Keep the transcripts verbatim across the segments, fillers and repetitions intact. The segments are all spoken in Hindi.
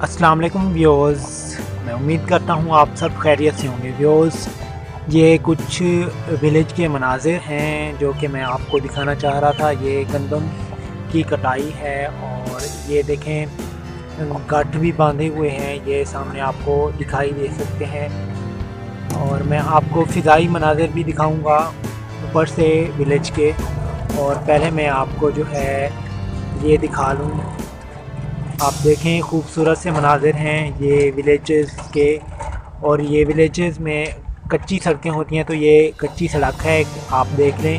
अस्सलाम वालेकुम व्यूअर्स, मैं उम्मीद करता हूँ आप सब खैरियत से होंगे। व्यूअर्स, ये कुछ विलेज के मनाजिर हैं जो कि मैं आपको दिखाना चाह रहा था। ये गंदम की कटाई है और ये देखें गाठ भी बांधे हुए हैं, ये सामने आपको दिखाई दे सकते हैं। और मैं आपको फ़िज़ाई मनाजिर भी दिखाऊंगा ऊपर से विलेज के। और पहले मैं आपको जो है ये दिखा लूँ, आप देखें खूबसूरत से मनाजिर हैं ये विलेजेस के। और ये विलेजेस में कच्ची सड़कें होती हैं, तो ये कच्ची सड़क है, आप देख लें।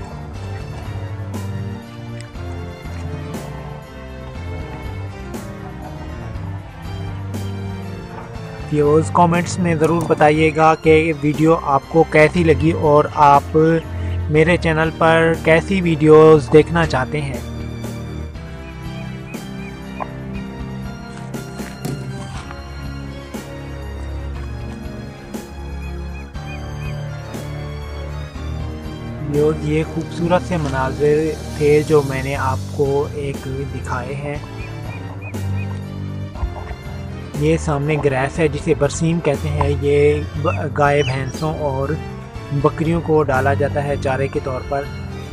व्यूअर्स, कमेंट्स में ज़रूर बताइएगा कि वीडियो आपको कैसी लगी और आप मेरे चैनल पर कैसी वीडियोस देखना चाहते हैं। ये खूबसूरत से मनाज़िर थे जो मैंने आपको एक दिखाए हैं। ये सामने ग्रास है जिसे बरसीम कहते हैं। ये गाय भैंसों और बकरियों को डाला जाता है चारे के तौर पर।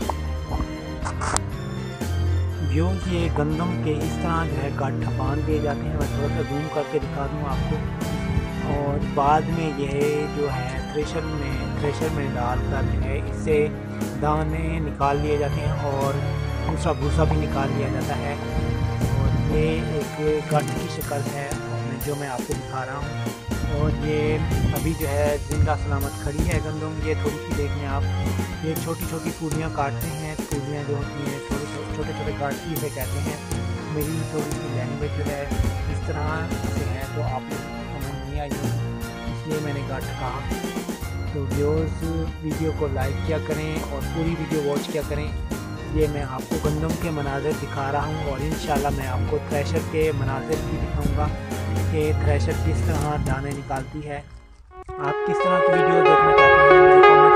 व्यूअर्स, ये गंदम के इस तरह जो है गाठ बांध दिए जाते हैं। मैं थोड़ा सा जूम करके दिखा दूँ आपको। और बाद में यह जो है थ्रेशर में थ्रेशर में डाल कर जो है इससे दाने निकाल लिए जाते हैं और दूसरा भूसा भी निकाल लिया जाता है। और ये एक गाठ की शक्ल है जो मैं आपको दिखा रहा हूँ। और ये अभी जो है जिंदा सलामत खड़ी है गंदम। ये थोड़ी सी देख लें आप, ये छोटी छोटी पूरियाँ काटते हैं। पूरियाँ जो होती हैं छोटे छोटे छोटे काटती इसे कहते हैं। मेरी थोड़ी सी लैंग्वेज जो है इस तरह से है तो आप समझ नहीं आई, इसलिए मैंने गाठ कहा। तो व्यूअर्स, वीडियो को लाइक किया करें और पूरी वीडियो वॉच किया करें। ये मैं आपको गंदम के मनाजिर दिखा रहा हूँ और इंशाल्लाह मैं आपको थ्रेशर के मनाजिर भी दिखाऊंगा कि थ्रेशर किस तरह दाने निकालती है। आप किस तरह की वीडियो देखना चाहते हैं मुझे कमेंट